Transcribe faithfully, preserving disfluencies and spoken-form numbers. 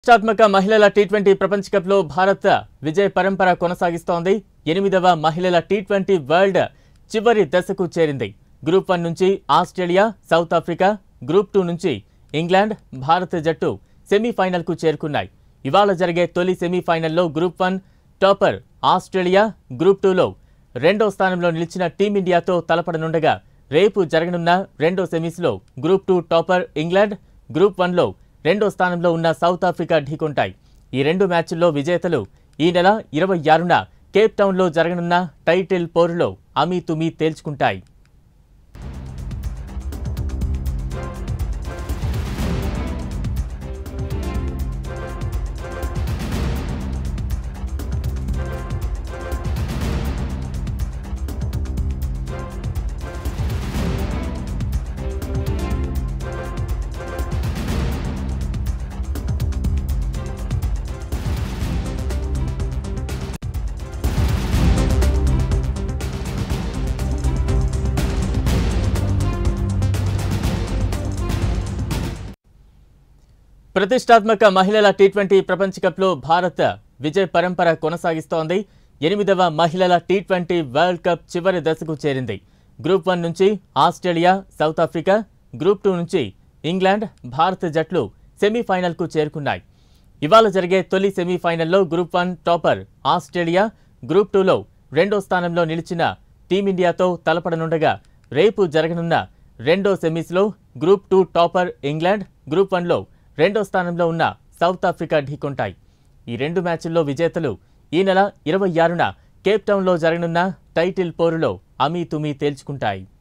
ప్రతిష్టాత్మక మహిళల T twenty ప్రపంచ కప్లో భారత్ విజయ పరంపర కొనసాగిస్తోంది. ఎనిమిదవ మహిళల టీ ట్వంటీ వరల్డ్ చివరి దశకు చేరింది. గ్రూప్ వన్ నుంచి Australia, South Africa, group two నుంచి ఇంగ్లాండ్, భారత జట్టు సెమీఫైనల్కు చేరుకున్నాయి. ఇవాళ జరిగే తొలి సెమీఫైనల్లో group one topper Australia, group టూలో రెండో స్థానంలో నిలిచిన టీమిండియాతో తలపడనుండగా రేపు జరగనున్న రెండో సెమీస్లో group two topper England, group వన్లో రెండో స్థానంలో ఉన్న సౌత్ ఆఫ్రికా ఢీకొంటాయి. ఈ రెండు మ్యాచ్ల్లో విజేతలు ఈ నెల ఇరవై ఆరున కేప్ టౌన్లో జరగనున్న టైటిల్ పోరులో అమీతుమీ తేల్చుకుంటాయి. ప్రతిష్టాత్మక మహిళల టీ ట్వంటీ ప్రపంచ కప్లో భారత్ విజయ పరంపర కొనసాగిస్తోంది. ఎనిమిదవ మహిళల టీ ట్వంటీ వరల్డ్ కప్ చివరి దశకు చేరింది. గ్రూప్ వన్ నుంచి Australia, South Africa, group two నుంచి ఇంగ్లాండ్, భారత జట్లు సెమీఫైనల్కు చేరుకున్నాయి. ఇవాళ జరిగే తొలి సెమీఫైనల్లో group one topper Australia, group టూలో రెండో స్థానంలో నిలిచిన టీమిండియాతో తలపడనుండగా రేపు జరగనున్న రెండో సెమీస్లో group two topper England, group వన్లో రెండో స్థానంలో ఉన్న సౌత్ ఆఫ్రికా ఢీకొంటాయి. ఈ రెండు మ్యాచ్ల్లో విజేతలు ఈ నెల ఇరవై ఆరున కేప్ టౌన్లో జరగనున్న టైటిల్ పోరులో అమీతుమీ తేల్చుకుంటాయి.